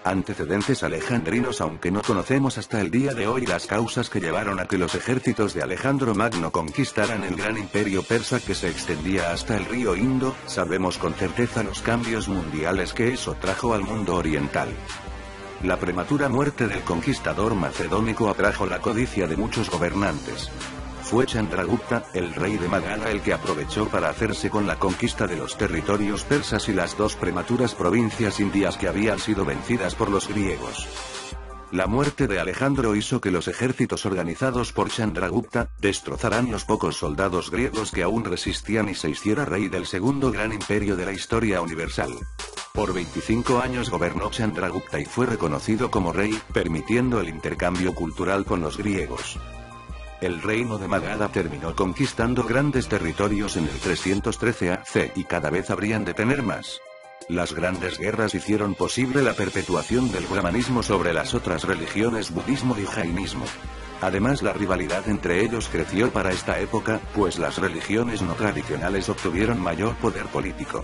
Antecedentes alejandrinos. Aunque no conocemos hasta el día de hoy las causas que llevaron a que los ejércitos de Alejandro Magno conquistaran el gran imperio persa que se extendía hasta el río Indo, sabemos con certeza los cambios mundiales que eso trajo al mundo oriental. La prematura muerte del conquistador macedónico atrajo la codicia de muchos gobernantes. Fue Chandragupta, el rey de Magadha, el que aprovechó para hacerse con la conquista de los territorios persas y las dos prematuras provincias indias que habían sido vencidas por los griegos. La muerte de Alejandro hizo que los ejércitos organizados por Chandragupta destrozaran los pocos soldados griegos que aún resistían y se hiciera rey del segundo gran imperio de la historia universal. Por 25 años gobernó Chandragupta y fue reconocido como rey, permitiendo el intercambio cultural con los griegos. El reino de Magadha terminó conquistando grandes territorios en el 313 AC y cada vez habrían de tener más. Las grandes guerras hicieron posible la perpetuación del brahmanismo sobre las otras religiones budismo y jainismo. Además, la rivalidad entre ellos creció para esta época, pues las religiones no tradicionales obtuvieron mayor poder político.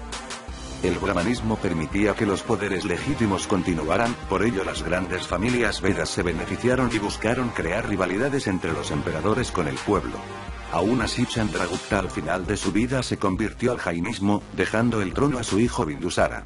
El brahmanismo permitía que los poderes legítimos continuaran, por ello las grandes familias vedas se beneficiaron y buscaron crear rivalidades entre los emperadores con el pueblo. Aún así, Chandragupta al final de su vida se convirtió al jainismo, dejando el trono a su hijo Bindusara.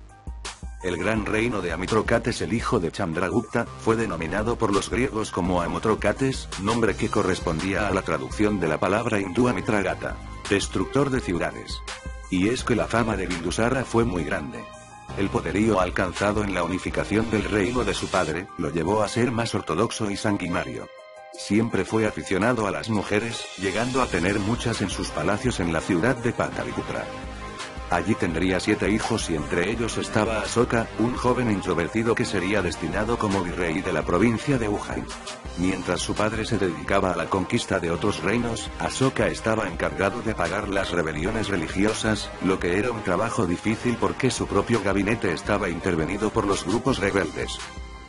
El gran reino de Amitrocates, el hijo de Chandragupta, fue denominado por los griegos como Amotrocates, nombre que correspondía a la traducción de la palabra hindú Amitragata, destructor de ciudades. Y es que la fama de Bindusara fue muy grande. El poderío alcanzado en la unificación del reino de su padre, lo llevó a ser más ortodoxo y sanguinario. Siempre fue aficionado a las mujeres, llegando a tener muchas en sus palacios en la ciudad de Pataliputra. Allí tendría 7 hijos y entre ellos estaba Asoka, un joven introvertido que sería destinado como virrey de la provincia de Ujjain. Mientras su padre se dedicaba a la conquista de otros reinos, Asoka estaba encargado de apagar las rebeliones religiosas, lo que era un trabajo difícil porque su propio gabinete estaba intervenido por los grupos rebeldes.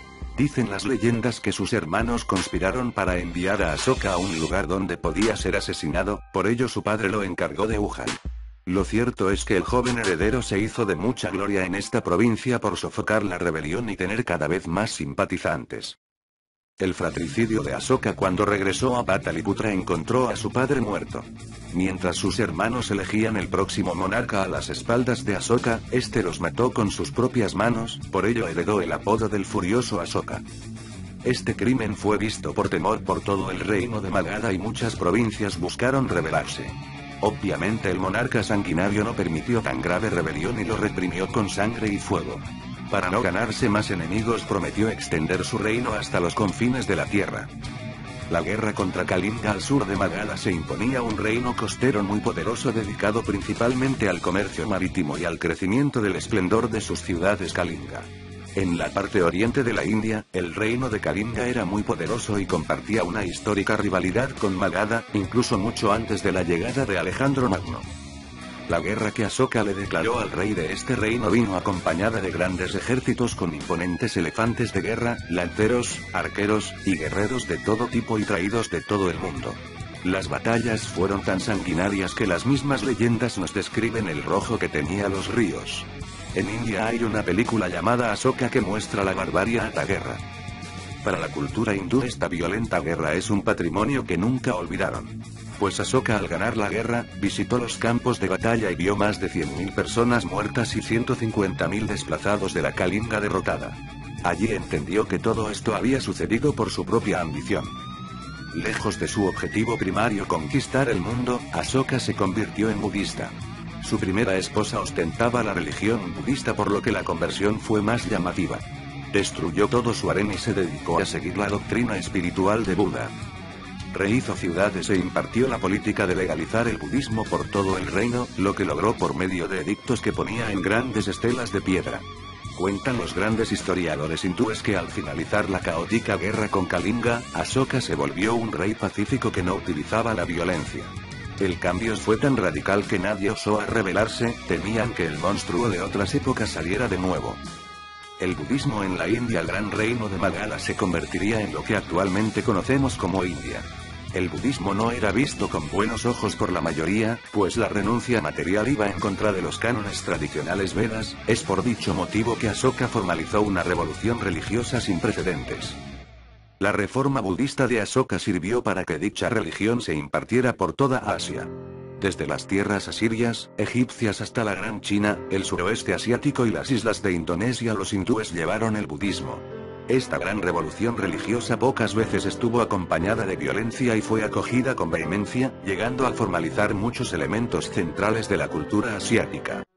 Dicen las leyendas que sus hermanos conspiraron para enviar a Asoka a un lugar donde podía ser asesinado, por ello su padre lo encargó de Ujjain. Lo cierto es que el joven heredero se hizo de mucha gloria en esta provincia por sofocar la rebelión y tener cada vez más simpatizantes. El fratricidio de Asoka cuando regresó a Pataliputra encontró a su padre muerto. Mientras sus hermanos elegían el próximo monarca a las espaldas de Asoka, este los mató con sus propias manos, por ello heredó el apodo del furioso Asoka. Este crimen fue visto por temor por todo el reino de Magadha y muchas provincias buscaron rebelarse. Obviamente el monarca sanguinario no permitió tan grave rebelión y lo reprimió con sangre y fuego. Para no ganarse más enemigos prometió extender su reino hasta los confines de la tierra. La guerra contra Kalinga al sur de Magadha se imponía un reino costero muy poderoso dedicado principalmente al comercio marítimo y al crecimiento del esplendor de sus ciudades Kalinga. En la parte oriente de la India, el reino de Kalinga era muy poderoso y compartía una histórica rivalidad con Magadha, incluso mucho antes de la llegada de Alejandro Magno. La guerra que Asoka le declaró al rey de este reino vino acompañada de grandes ejércitos con imponentes elefantes de guerra, lanceros, arqueros, y guerreros de todo tipo y traídos de todo el mundo. Las batallas fueron tan sanguinarias que las mismas leyendas nos describen el rojo que tenía los ríos. En India hay una película llamada Asoka que muestra la barbarie de la guerra. Para la cultura hindú esta violenta guerra es un patrimonio que nunca olvidaron. Pues Asoka al ganar la guerra, visitó los campos de batalla y vio más de 100.000 personas muertas y 150.000 desplazados de la Kalinga derrotada. Allí entendió que todo esto había sucedido por su propia ambición. Lejos de su objetivo primario conquistar el mundo, Asoka se convirtió en budista. Su primera esposa ostentaba la religión budista por lo que la conversión fue más llamativa. Destruyó todo su harén y se dedicó a seguir la doctrina espiritual de Buda. Rehizo ciudades e impartió la política de legalizar el budismo por todo el reino, lo que logró por medio de edictos que ponía en grandes estelas de piedra. Cuentan los grandes historiadores hindúes que al finalizar la caótica guerra con Kalinga, Asoka se volvió un rey pacífico que no utilizaba la violencia. El cambio fue tan radical que nadie osó a rebelarse, temían que el monstruo de otras épocas saliera de nuevo. El budismo en la India, el gran reino de Magadha, se convertiría en lo que actualmente conocemos como India. El budismo no era visto con buenos ojos por la mayoría, pues la renuncia material iba en contra de los cánones tradicionales Vedas. Es por dicho motivo que Asoka formalizó una revolución religiosa sin precedentes. La reforma budista de Asoka sirvió para que dicha religión se impartiera por toda Asia. Desde las tierras asirias, egipcias hasta la Gran China, el suroeste asiático y las islas de Indonesia, los hindúes llevaron el budismo. Esta gran revolución religiosa pocas veces estuvo acompañada de violencia y fue acogida con vehemencia, llegando a formalizar muchos elementos centrales de la cultura asiática.